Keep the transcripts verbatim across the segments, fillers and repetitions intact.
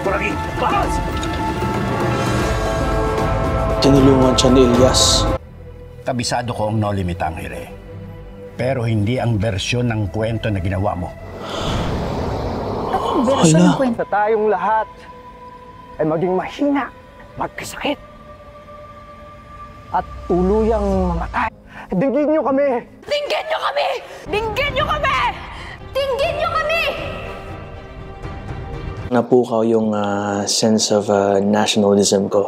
Por aquí! Vamos! Tinulungan siya ni Elias. Kabisado ko ang No Limit Angel eh. Pero hindi ang bersyon ng kwento na ginawa mo. Anong bersyon ng kwento? Tayong lahat ay maging mahina, magkasakit, at tuluyang mamatay. Dinggin niyo kami! Dinggin niyo kami! Dinggin niyo kami! Dinggin niyo kami! Napukaw yung uh, sense of uh, nationalism ko.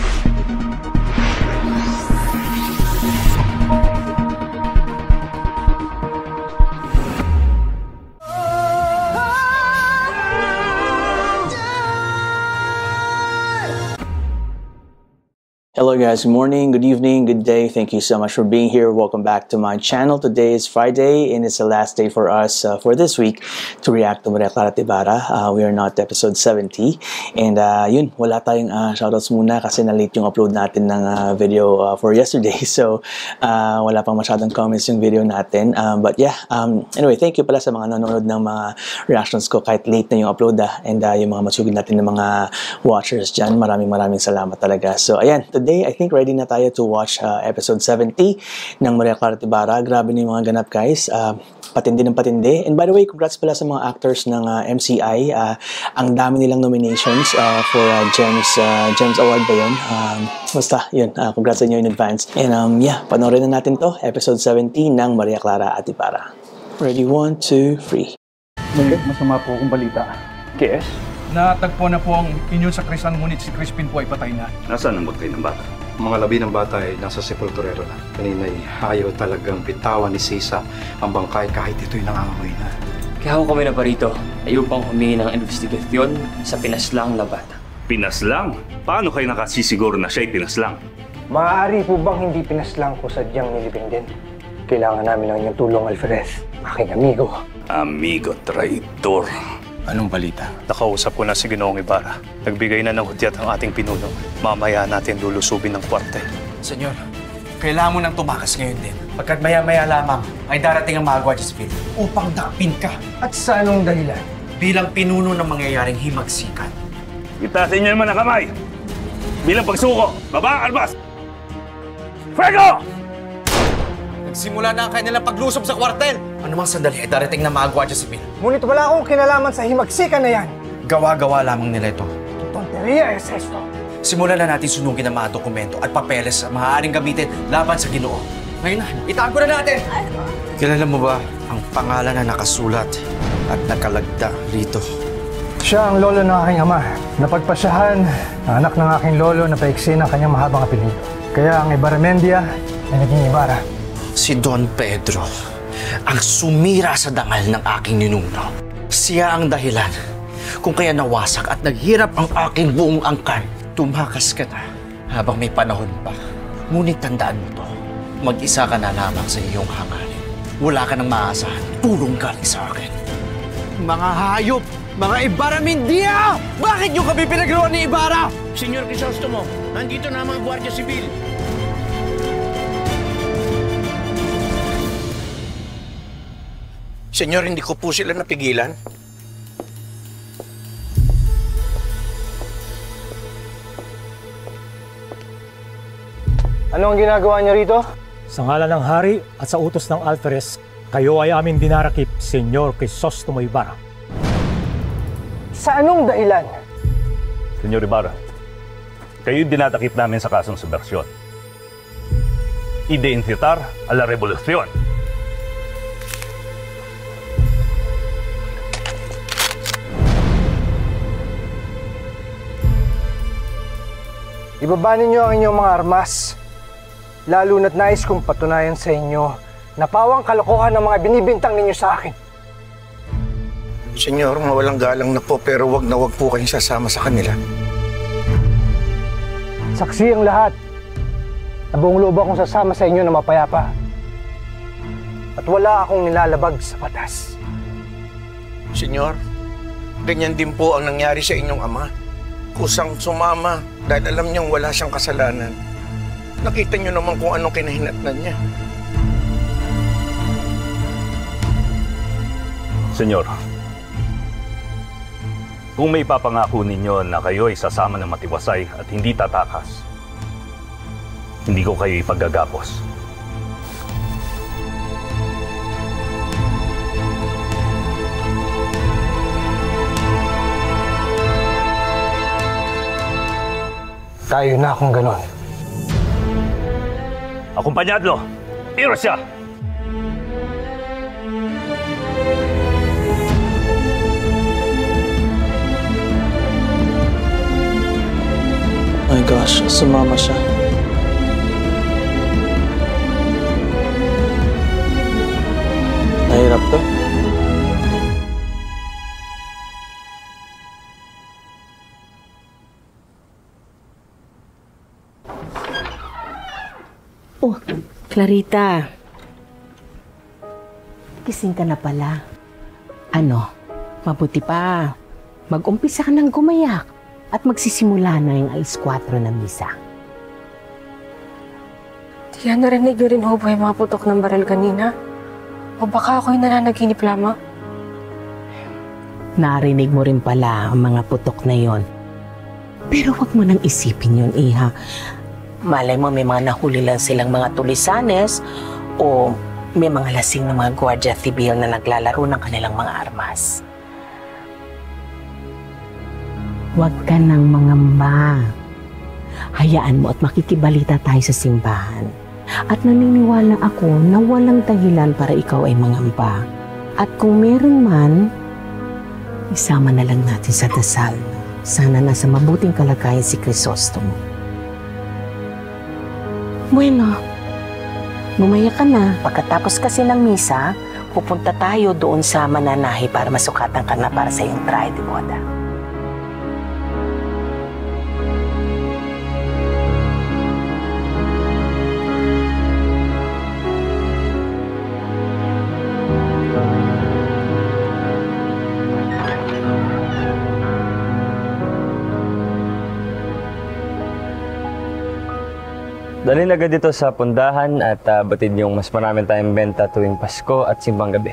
Hello guys, good morning, good evening, good day. Thank you so much for being here. Welcome back to my channel. Today is Friday and it's the last day for us uh, for this week to react to Clara at Ibarra. Uh, we are not to episode seventy. And uh, yun, wala tayong uh, shoutouts muna kasi na-late yung upload natin ng uh, video uh, for yesterday. So uh, wala pang masyadong comments yung video natin. Um, but yeah, um, anyway, thank you pala sa mga nanonood ng mga reactions ko kahit late na yung upload. Uh, and uh, yung mga masugid natin ng mga watchers dyan. Maraming maraming salamat talaga. So ayan, today I think ready na tayo to watch uh, episode seventy ng Clara at Ibarra. Grabe na yung mga ganap guys. Uh, patindi ng patindi. And by the way, congrats pala sa mga actors ng uh, M C I. Uh, ang dami nilang nominations uh, for uh, Gems uh, Gems Award ba yun? Um, basta, yun. Uh, congrats sa inyo in advance. And um, yeah, panoorin na natin to. Episode seventy ng Clara at Ibarra. Ready? One, two, three. May masama po akong balita. Kes? Natagpo na po ang inyong sakrisan, ngunit si Crispin po ay patay na. Nasaan ang magkay ng bata? Mga labi ng bata ay nasa sepulturero na. Kanina'y ayaw talagang bitawan ni Sisa ang bangkay kahit ito'y nangangamoy na. Kaya ako kami na parito ay upang humingi ng investigasyon sa pinaslang na bata. Pinaslang? Paano kayo nakasisiguro na siya'y pinaslang? Maaari po bang hindi pinaslang ko sadyang nilibing din? Kailangan namin ng inyong tulong, Alferez. Aking amigo. Amigo traitor. Anong balita? Nakausap ko na si Ginoong Ibarra. Nagbigay na ng hudyat ang ating pinuno. Mamaya natin lulusubin ng kwartel. Senyor, kailangan mo nang tumakas ngayon din. Pagkat maya-maya lamang ay darating ang mga Guardia Civil upang dakpin ka. At sa anong dahilan? Bilang pinuno ng mangyayaring himagsikan. Itasin niyo naman ang kamay! Bilang pagsuko! Baba, albas! Fuego! Nagsimula na ang kanilang paglusob sa kwartel. Ano mang sandali ay darating na mga Guardia Civil. Ngunit wala akong kinalaman sa himagsikan na yan. Gawa-gawa lamang nila ito. Tonteria es esto. Simulan na natin sunugin ang mga dokumento at papeles na maaaring gamitin laban sa Ginoo. Ngayon na, itago na natin! Kilala mo ba ang pangalan na nakasulat at nakalagda rito? Siya ang lolo ng aking ama. Napagpasyahan, anak ng aking lolo na paiksi ng kanyang mahabang apelido. Kaya ang Ibarramendia ay naging Ibarra. Si Don Pedro ang sumira sa dangal ng aking ninuno. Siya ang dahilan kung kaya nawasak at naghirap ang aking buong angkan. Tumakas ka na habang may panahon pa. Ngunit tandaan mo to, mag-isa ka na lamang sa iyong hangarin. Wala ka nang maaasahan. Tulong galing sa akin. Mga hayop! Mga Ibarramendia! Bakit nyo kami pinagawa ni Ibarra? Senyor Crisostomo, nandito na ang mga Guardia Civil. Senyor, hindi ko po sila napigilan. Ano ang ginagawa niyo rito? Sa ngalan ng hari at sa utos ng Alferez, kayo ay aming dinarakip, Senyor Crisostomo Ibarra. Sa anong dahilan? Senyor Ibarra, kayo dinatakip namin sa kasong subversyon. Identitar a la revolución. Ibaba ninyo ang inyong mga armas, lalo na't nais kong patunayan sa inyo na pawang kalokohan ng mga binibintang ninyo sa akin. Senyor, mawalang galang na po pero wag na wag po kayong sasama sa kanila. Saksi ang lahat na buong loob akong sasama sa inyo na mapayapa. At wala akong nilalabag sa batas. Senyor, ganyan din po ang nangyari sa inyong ama. Kusang sumama dahil alam niyang wala siyang kasalanan. Nakita niyo naman kung anong kinahinatnan niya. Senyor, Kung may papangako ninyo na kayo ay sasama ng matiwasay at hindi tatakas, hindi ko kayo ipaggagapos. Tayo na akong ganon. Akumpanyadlo! Iro siya! My gosh, sumama siya. Nahirap to. Oh, Clarita. Gising ka na pala. Ano, mabuti pa. Mag-umpisa ka ng gumayak at magsisimula na yung alas kwatro ng misa. Tiya, narinig niyo rin ho ba yung mga putok ng baril kanina? O baka ako'y nananaginip lamang? Narinig mo rin pala ang mga putok na yon. Pero wag mo nang isipin yun, Iha. Malay mo may mga nahuli lang silang mga tulisanes o may mga lasing na mga Guardia Civil na naglalaro ng kanilang mga armas. Huwag ka nang mangamba. Hayaan mo at makikibalita tayo sa simbahan. At naniniwala ako na walang dahilan para ikaw ay mangamba. At kung meron man, isama na lang natin sa dasal. Sana nasa mabuting kalagayan si Crisostomo. Bueno, gumaya ka na. Pagkatapos kasi ng misa, pupunta tayo doon sa mananahi para masukatan ka na para sa iyong traje de boda. Dalhin agad dito sa pundahan at uh, batid yung mas maraming tayong benta tuwing Pasko at simbang gabi.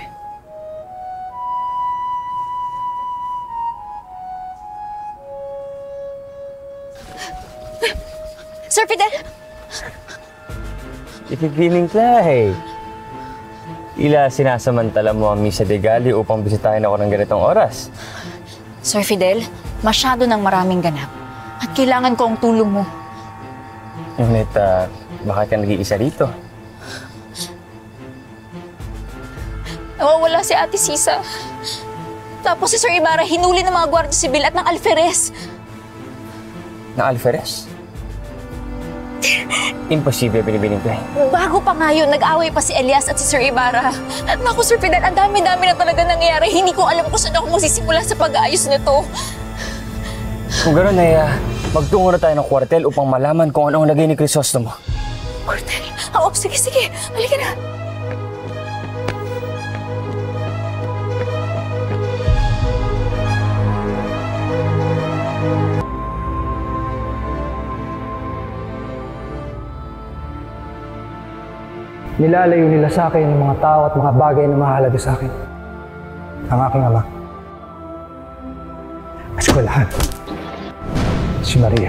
Sir Fidel! Ipipiling Clay. Ila sinasamantala mo ang Misa de Galli upang bisitahin ako ng ganitong oras. Sir Fidel, masyado ng maraming ganap. At kailangan ko ang tulong mo. Ngunit, uh, bakit ka nag-iisa rito? Nawawala si Ate Sisa. Tapos si Sir Ibarra hinuli ng mga Guardia Civil at ng Alferez. Na Alferez? Imposible, binibining ko eh. Bago pa nga yun, nag-away pa si Elias at si Sir Ibarra. Naku, Sir Fidel, ang dami-dami na talaga nangyayari. Hindi ko alam kung saan ako magsisimula sa pag-aayos nito. Kung gano'n ay uh, magtungo na tayo ng kwartel upang malaman kung ano ang lagay ni Crisostomo. Kwartel? Oo, sige, sige. Halika na. Nilalayo nila sa akin yung mga tao at mga bagay na mahalaga sa akin. Ang aking ama. Eskwelahan. Si Maria.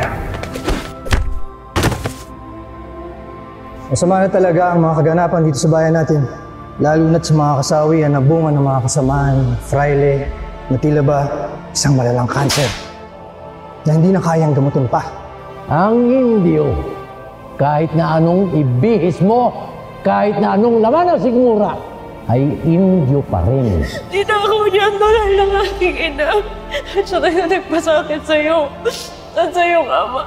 Masama na talaga ang mga kaganapan dito sa bayan natin. Lalo na't sa mga kasawian na bunga ng mga kasamaan, fraile, na tila ba isang malalang kanser na hindi na kayang gamutin pa. Ang Indio, kahit na anong ibihis mo, kahit na anong laman ng sigmura, ay Indio pa rin. Di na ako niyan dahil ng aking ina. At siya na nagpasakit sa'yo. At sa iyong ama.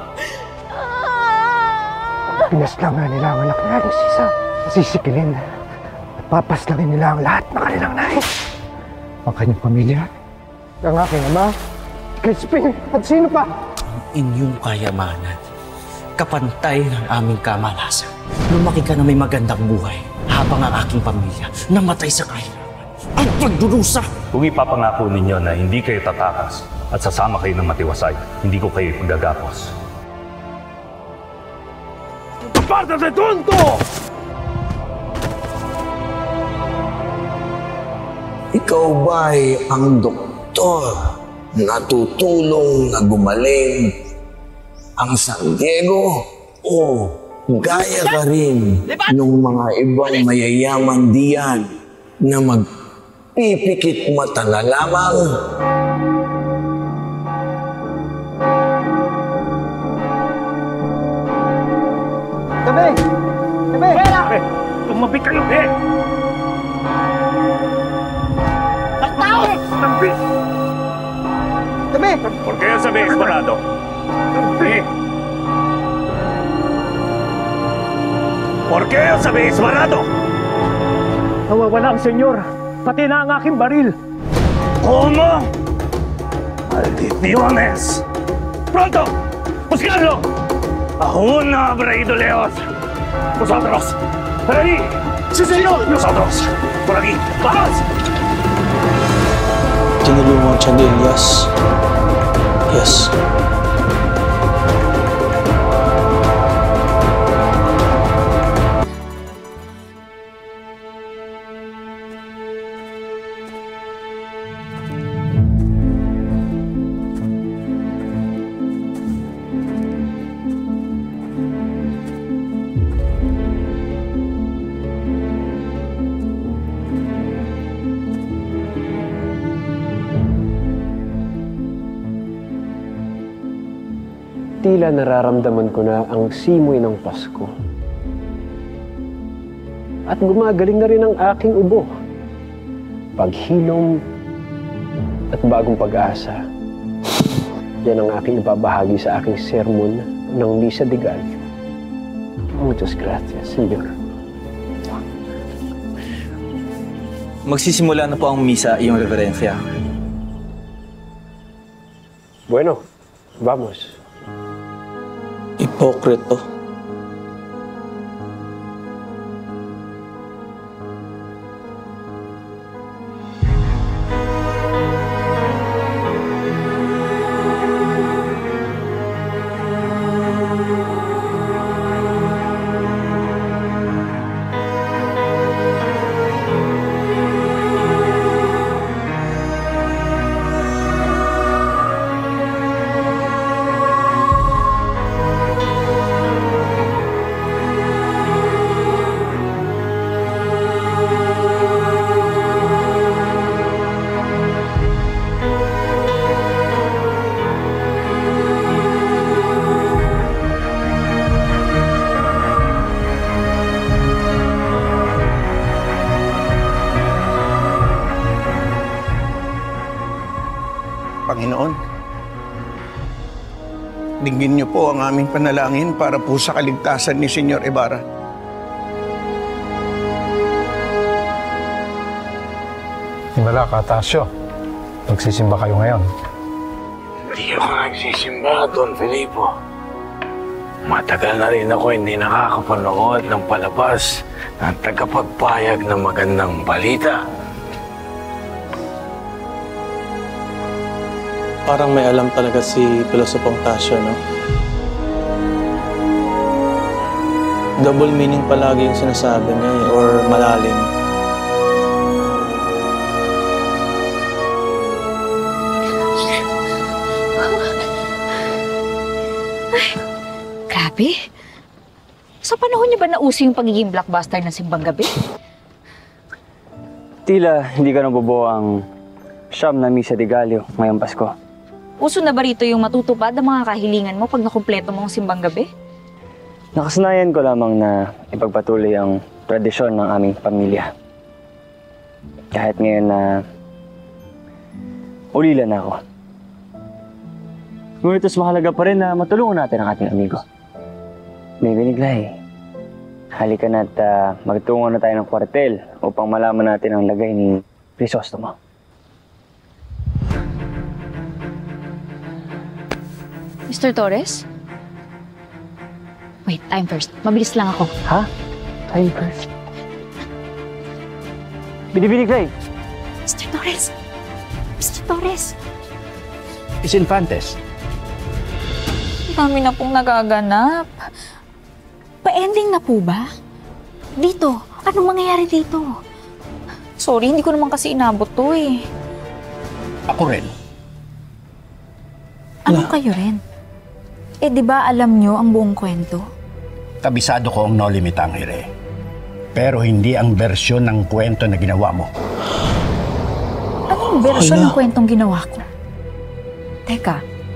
Pinas lang nga nila ang anak na Sisa. Sisikilin at papaslangin nila ang lahat ng kanilang nais. Ang kanyang pamilya, ang aking ama, Crispin, at sino pa? Ang inyong kayamanan, kapantay ng aming kamalasan. Lumaki ka na may magandang buhay habang ang aking pamilya namatay sa kahirapan at pagdurusa. Kung ipapangako ninyo na hindi kayo tatakas at sasama kayo ng matiwasay, hindi ko kayo paggagapos. Apártate, tonto! Ikaw ba'y ang doktor natutulong na gumaling ang San Diego o gaya ka rin ng mga ibang mayayaman diyan na magpipikit mata na lamang? Tabi! Tabi! Eh, tumabi kayo, eh! Tao! Tabi! Tabi! ¿Por qué se ve disparado? Tabi! ¿Por qué se ve disparado? Nawawala ang senyor, pati na ang aking baril. ¿Cómo? ¡Maldiciones! ¡Pronto! ¡Buscarlo! ¡Aún no habrá ido lejos! ¡Vosotros! ¡Por ahí! ¡Sí, señor! ¡Nosotros! ¡Por aquí! ¡Vamos! Tinulungan siya ni Elias. Yes. Tila nararamdaman ko na ang simoy ng Pasko. At gumagaling na rin ang aking ubo. Paghilom at bagong pag-asa. Yan ang aking ibabahagi sa aking sermon ng Misa de Gallo. Muchas gracias, Señor. Magsisimula na po ang misa, iyong reverensya. Bueno, vamos. Hipokrito. Panginoon, dinggin niyo po ang aming panalangin para po sa kaligtasan ni Senyor Ibarra. Himala ka, Tasyo. Magsisimba kayo ngayon. Hindi ako nagsisimba, Don Filipo. Matagal na rin ako hindi nakakapanood ng palabas ng tagapagpayag ng magandang balita. Parang may alam talaga si Pilosopong Tasyo, no? Double meaning palagi yung sinasabi niya, eh, or malalim. Ay, grabe. Sa panahon niyo ba nauso yung pagiging blockbuster ng Simbang Gabi? Tila hindi ka nabubuo ang siyam na Misa de Gallo ngayong Pasko. Uso na ba rito yung matutupad ang mga kahilingan mo pag nakumpleto mo ang Simbang Gabi? Nakasanayan ko lamang na ipagpatuloy ang tradisyon ng aming pamilya. Kahit ngayon na ulila na ako. Ngunit mas mahalaga pa rin na matulungan natin ang ating amigo. May biniglay. Halika na't uh, magtungo na tayo ng kwartel upang malaman natin ang lagay ni Crisostomo. Mister Torres? Wait, time first. Mabilis lang ako. Ha? Time first? Binibinig, Mister Torres! Mister Torres! Is Infantes. Dami na pong nagaganap. Pa-ending na po ba? Dito, anong mangyayari dito? Sorry, hindi ko naman kasi inabot to eh. Ako rin. Ano kayo rin? Eh, di ba alam nyo ang buong kwento? Kabisado ko ang No Limit Angel eh. Pero hindi ang bersyon ng kwento na ginawa mo. Anong bersyon ng kwentong ginawa ko? Teka.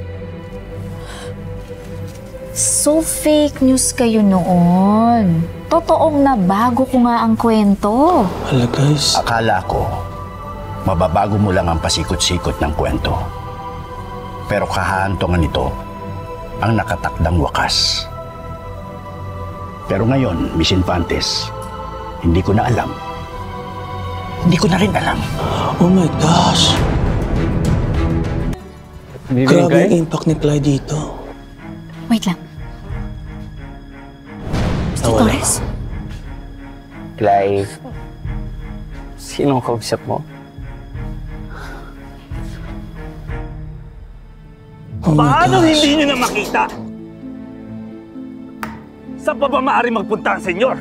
So fake news kayo noon. Totoong nabago ko nga ang kwento. Hala guys. Akala ko, mababago mo lang ang pasikot-sikot ng kwento. Pero kahantungan nito ang nakatakdang wakas. Pero ngayon, Miss Infantes, hindi ko na alam. Hindi ko na rin alam. Oh my gosh. Grabe yung impact ni Clyde dito. Wait lang. mister Torres? Clive, sinong kausap mo? Oh Paano hindi nyo na makita? Saan pa ba maaari magpunta ang senyor?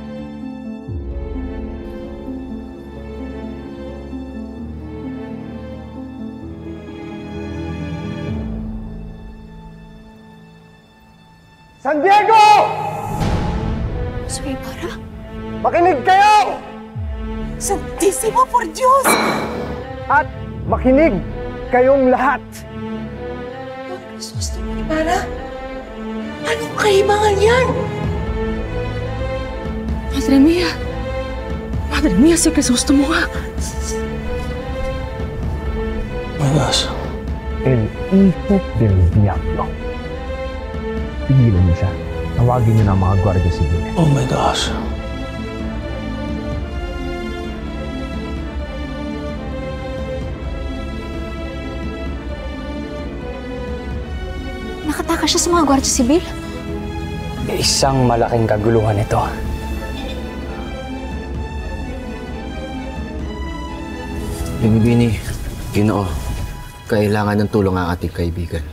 San Diego! Sir Ibarra? Makinig kayo! Santisimo por Diyos! At makinig kayong lahat. Sus, Ibarra? Anong kaibangan yan? Madre mía. Madre mía, si Crisostomo nga. My gosh. El hijo del diablo. Pigilan niyo siya. Tawagin niyo ng mga gwardiya sibil. Oh my gosh. Nakatakas siya sa mga gwardiya sibil? Isang malaking kaguluhan ito. Bini-bini, Ginoo, kailangan ng tulong ang ating kaibigan.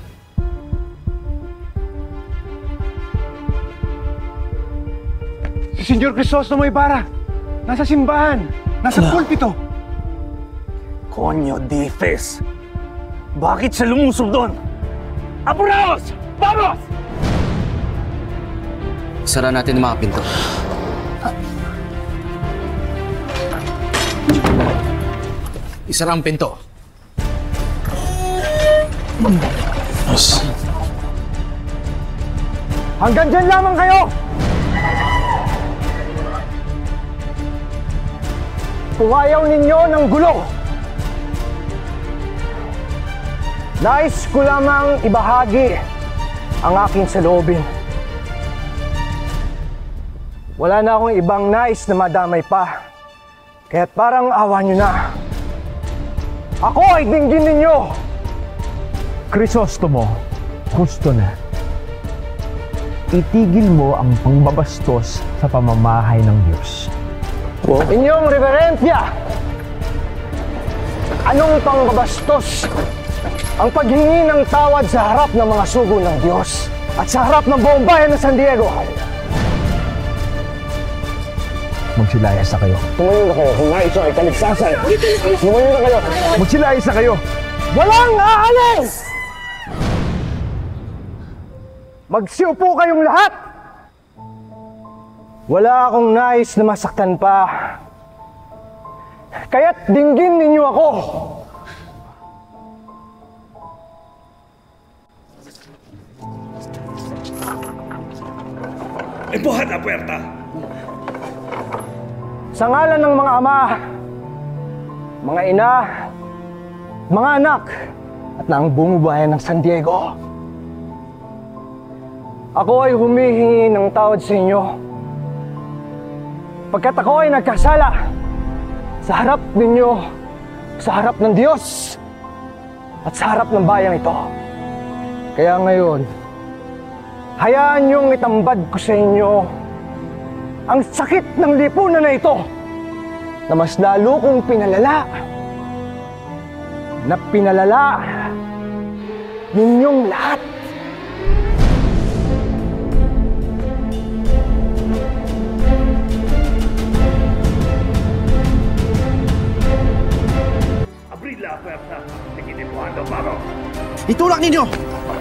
Si Senyor Crisostomo Ibarra, nasa simbahan, nasa pulpito. Konyo, Difes! Bakit siya lumusob doon? Apuraos! Vamos! Sara natin ang mga pinto. Isara ang pinto. Yes. Hanggang dyan lamang kayo! Kung ayaw ninyo ng gulo, nais ko lamang ibahagi ang aking saloobin. Wala na akong ibang nais na madamay pa, kaya't parang awa nyo na. Ako ay dinggin ninyo! Crisostomo, gusto na. Itigil mo ang pangbabastos sa pamamahay ng Diyos. Wow. Inyong reverensya! Anong pangbabastos? Ang paghingi ng tawad sa harap ng mga sugo ng Diyos at sa harap ng buong bayan ng San Diego. Magsilayas na kayo. Tumayo na kayo. Kung nais ay kaligsasan. Tumayo na kayo. Magsilayas na kayo. Walang aalis! Magsiupo kayong lahat! Wala akong nais na masaktan pa. Kaya't dinggin ninyo ako. Ibuhat ang puwerta! Sa ngalan ng mga ama, mga ina, mga anak, at ng buong bayan ng San Diego, ako ay humihingi ng tawad sa inyo pagkat ako ay nagkasala sa harap ninyo, sa harap ng Diyos, at sa harap ng bayang ito. Kaya ngayon, hayaan niyong itambad ko sa inyo ang sakit ng lipunan na ito na mas lalo kong pinalala, na pinalala ninyong lahat. Abrir la puerta. Te quite cuando, vamos. Itulak ninyo!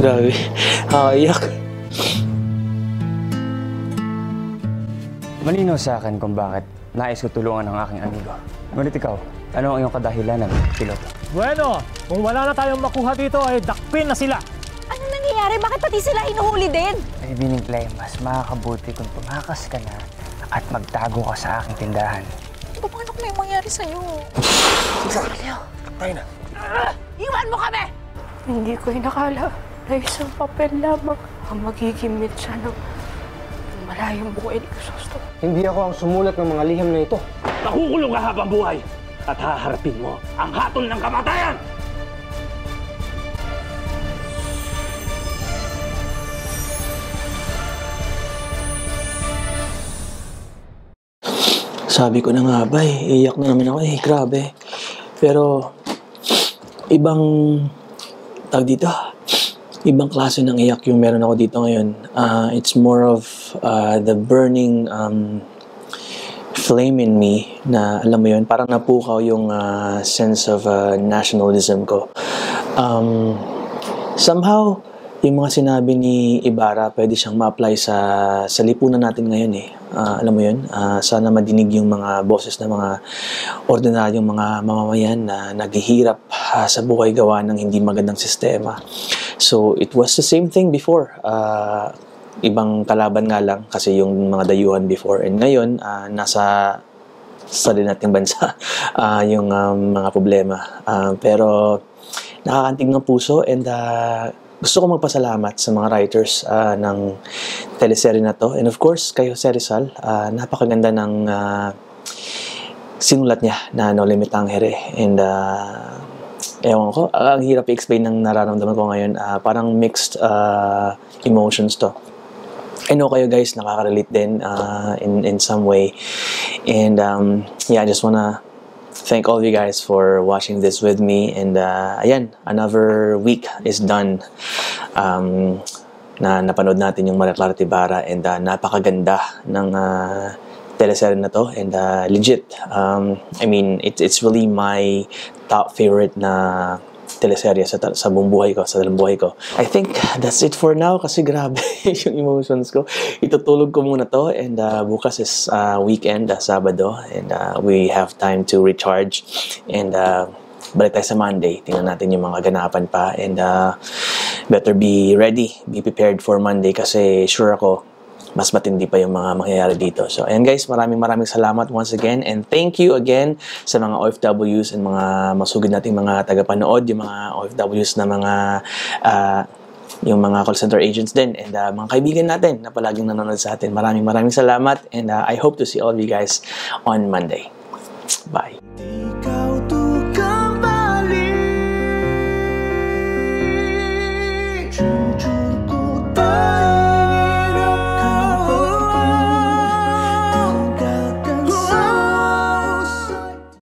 Grabe. Nakakaiyak. Malinaw sa akin kung bakit nais ko tulungan ang aking amigo. Ngunit ikaw, ano ang iyong kadahilanan, piloto? Bueno, kung wala na tayong makuha dito ay dakpin na sila. Ano nangyayari? Bakit pati sila hinuhuli din? Ay, Biniglay, mas makakabuti kung tumakas ka na at magtago ka sa aking tindahan. Paano kung may mangyari sa'yo? Sige, tayo na. Ah! Iwan mo kami! Hindi ko inakala na isang papel lamang ang magiging mitsa ng malayang buhay ni Crisostomo. Hindi ako ang sumulat ng mga liham na ito. Nakukulong ka habang buhay at haharapin mo ang hatol ng kamatayan! Sabi ko na nga ba eh, iyak na naman ako eh, grabe. Pero, ibang, tawag dito, ibang klase ng iyak yung meron ako dito ngayon. Uh, it's more of uh, the burning um, flame in me na, alam mo yun, parang napukaw yung uh, sense of uh, nationalism ko. Um, somehow, yung mga sinabi ni Ibarra, pwede siyang ma-apply sa, sa lipunan natin ngayon eh. Uh, alam mo yun, uh, sana madinig yung mga boses ng mga ordinaryong mga mamamayan na naghihirap uh, sa buhay gawa ng hindi magandang sistema. So, it was the same thing before. Uh, ibang kalaban nga lang kasi yung mga dayuhan before. And ngayon, uh, nasa sa din nating bansa uh, yung um, mga problema. Uh, pero, nakakantig ng puso and uh, gusto ko magpasalamat sa mga writers uh, ng teleserye na to. And of course, kayo, Sir Rizal, uh, napakaganda ng uh, sinulat niya na No Limit Tangere. And uh, ewan ko, uh, ang hirap i-explain ng nararamdaman ko ngayon. Uh, parang mixed uh, emotions to. I know kayo guys, nakaka-relate din uh, in, in some way. And um, yeah, I just wanna thank all of you guys for watching this with me. And uh, ayan, another week is done. Um, na napanood natin yung Maria Clara at Ibarra. And uh, napakaganda ng uh, teleserye na to. And uh, legit, um, I mean, it, it's really my top favorite na teleserye sa, sa buong buhay ko, sa dalang buhay ko. I think that's it for now kasi grabe yung emotions ko. Itutulog ko muna to and uh, bukas is uh, weekend, uh, Sabado, and uh, we have time to recharge and uh, balik tayo sa Monday. Tingnan natin yung mga ganapan pa and uh, better be ready, be prepared for Monday kasi sure ako mas matindi pa yung mga mangyayari dito. So, ayan guys, maraming maraming salamat once again and thank you again sa mga O F Ws and mga masugid nating mga tagapanood, yung mga O F Ws na mga uh, yung mga call center agents din and uh, mga kaibigan natin na palaging nanonood sa atin. Maraming maraming salamat and uh, I hope to see all of you guys on Monday. Bye!